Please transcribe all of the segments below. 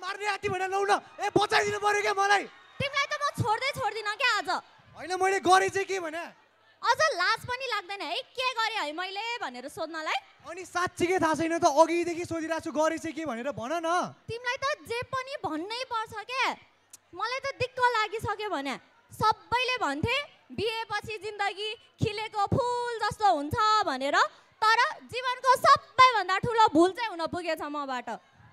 मार्ने आती भनेर लौ न ए बचाइदिनु पर्यो क्या मलाई तिमीलाई त म छोड्दिन के आज हैन मैले गरे चाहिँ के भने अझ लाज पनि लाग्दैन है के गरे है मैले भनेर सोध्नलाई अनि साच्चीकै थाहा छैन त अघिदेखि सोधिरहेको छु गरे चाहिँ के भनेर भन न तिमीलाई त जे पनि भन्नै पर्छ के मलाई त दिक्क लागिसक्यो भने सबैले भन्थे बिहेपछि जिन्दगी खिलेको फुल जस्तो हुन्छ भनेर तर जीवनको सबैभन्दा ठुलो भुल चाहिँ हुन पुगेछ मबाट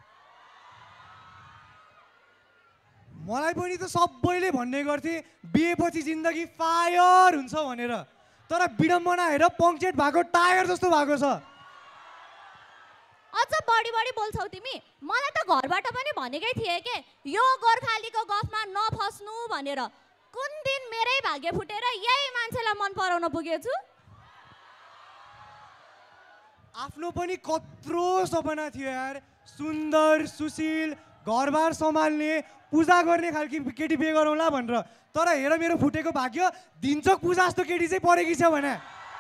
मलाई पनि त सबैले भन्ने गर्थे बिहेपछि जिन्दगी फायर हुन्छ भनेर तर विडम्बना हेर पङ्क्चर भएको टायर जस्तो भएको छ अझ बढी बोल्छौ तिमी मलाई त घरबाट पनि भनेकै थिए के यो गोर्खालीको गफमा नफस्नु भनेर कुन दिन मेरै भाग्य फुटेर यही मान्छेलाई मन पराउन पुगेछु आफ्नो पनि कत्रो सपना थियो यार सुन्दर सुशील घरबार सम्हाल्ने पूजा गर्ने खालकी केटी बिहे गरौँला भनेर तर हेर मेरो फुटेको भाग्य दिनचोक पूजा जस्तो केटी चाहिँ परेकी छ भने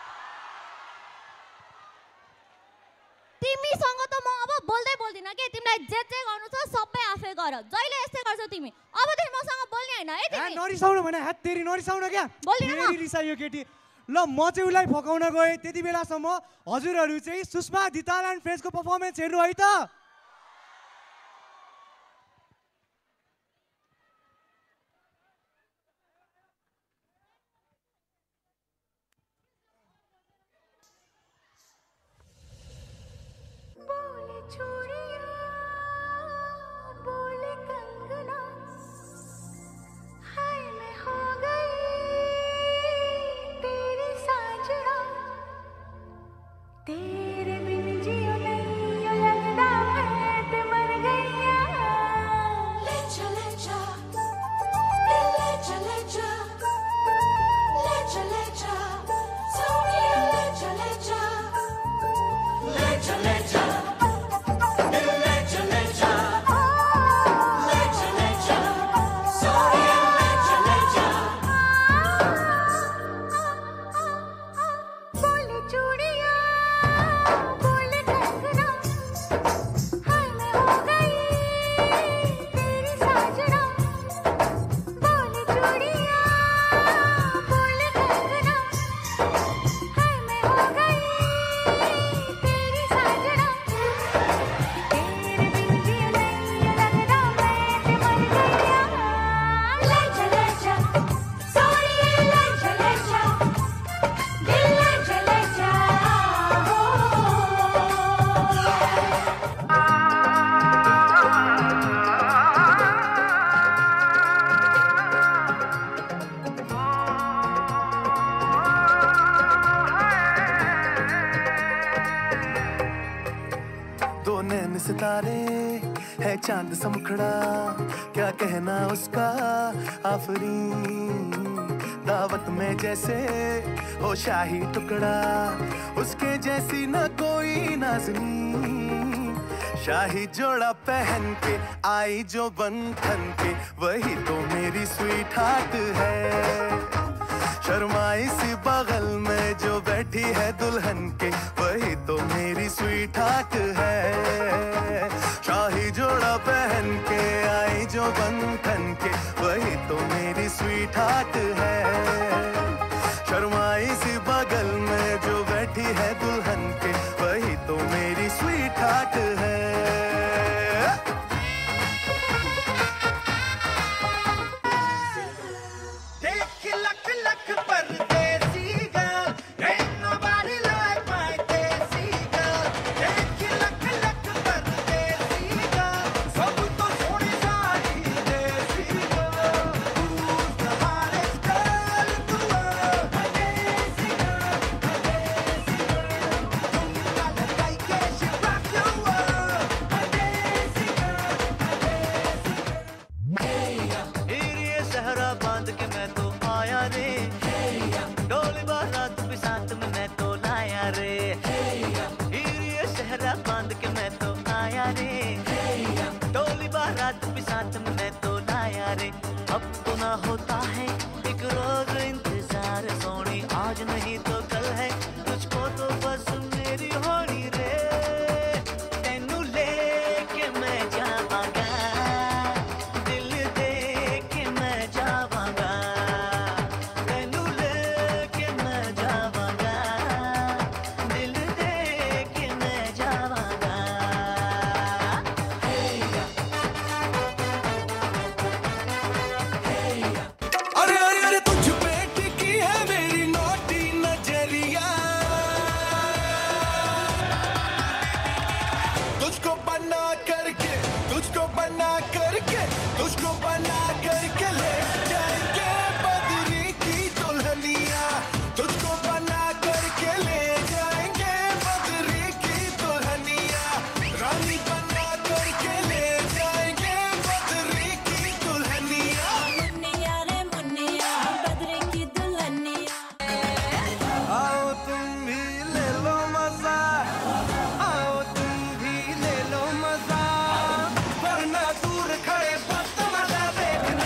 तिमीसँग त म अब बोल्दिन के तिमीलाई जे गर्नु छ सबै आफै गर जहिले यस्तै गर्छौ तिमी अबदेखि मसँग बोल्ने हैन है तिमी नरिसाउनु भने हात तेरी नरिसाउनु क्या बोल्दिन फेरि रिसायो केटी ल म चाहिँ उसलाई फकाउन गएँ त्यति बेलासम्म हजुरहरू चाहिँ सुषमा धिताल एन्ड फ्रेन्ड्सको पर्फर्मेन्स हेर्नु है त सितारे है चांद सा मुखड़ा क्या कहना उसका आफरीन दावत में जैसे हो शाही टुकड़ा उसके जैसी न कोई नाज़नीन शाही जोड़ा पहन के आई जो बंधन के वही तो मेरी स्वीट हार्ट है शर्माई सी बगल में जो बैठी है दुल्हन के वही तो मेरी स्वीट हार्ट है शाही जोड़ा पहन के आई जो बंधन के वही तो मेरी स्वीट हार्ट है शर्माई सी बगल में जो बैठी है दुल्हन के वही तो मेरी स्वीट हार्ट है परदेसी girl, ain't nobody like my Desi girl. Take it बना करके ले जाएंगे बद्री की दुल्हनिया, तुझको बना करके ले जाएंगे बद्री की दुल्हनिया, रानी बना करके ले जाएंगे बद्री की दुल्हनिया। मुन्निया रे मुन्निया बद्री की दुल्हनिया। आओ तुम भी ले लो मजा, आओ तुम भी ले लो मजा, वरना दूर खड़े वक्त मजा देखना।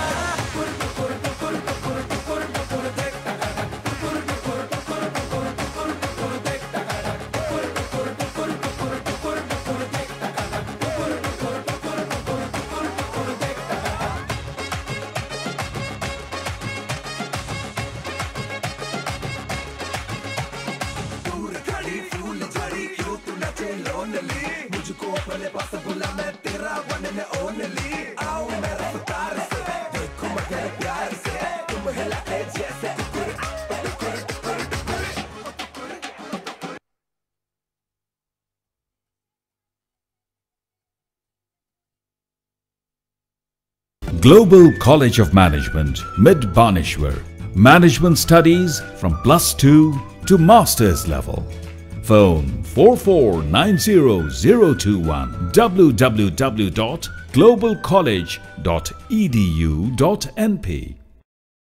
दूर खड़ी फूल झड़ी क्यों तू नचे लोनली, मुझको अपने पास बुला मैं तेरा बनने ओनली। आओ मेरा रफ्तार से देखो मगर प्यार से, तुम हिलाए जैसे Global College of Management, Mid Baneshwar. Management studies from +2 to master's level. Phone 4490-021 www.globalcollege.edu.np